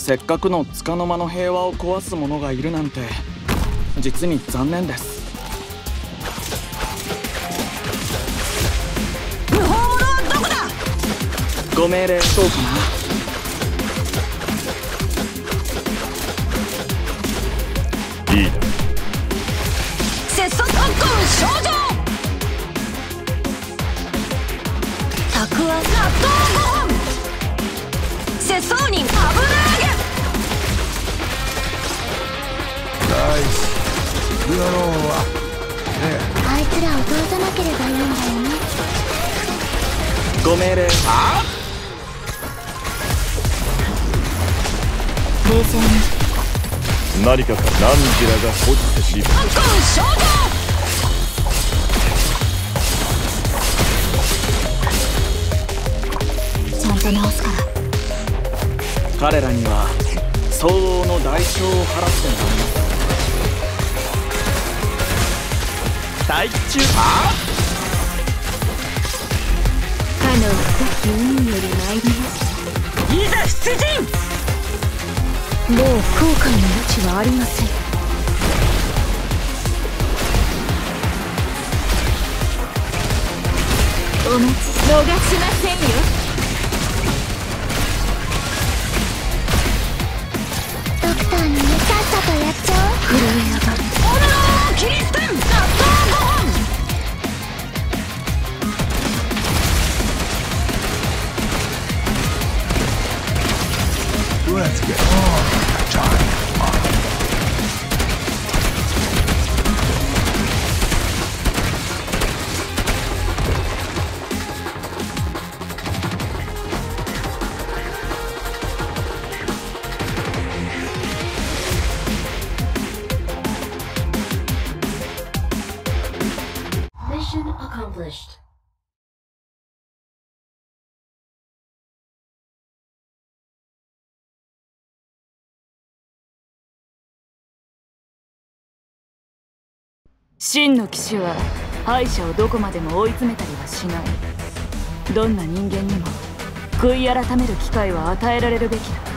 せっかくの束の間の平和を壊す者がいるなんて実に残念です。 不法者はどこだ。 ご命令どうかな。 いいだ。 拙速特攻少女たくあ納豆ご飯拙僧に油揚げ。 ナイス。野郎はあいつらを通さなければいいんだよね。 ご命令。 冷静に。 何かか何時らが落ちてしまう。 特攻少女ちゃんと直すから。 彼らには相応の代償を払ってもらいます。 待機中。 かの深き海より参りました。 いざ出陣。 もう後悔の余地はありません。お待ち逃しませんよ。ドクターにね、さっさとやっちゃおう。震え上がる。 オルローキリステン納豆ご飯。 Let's get on. Time. Mission accomplished. 真の騎士は敗者をどこまでも追い詰めたりはしない。どんな人間にも悔い改める機会は与えられるべきだ。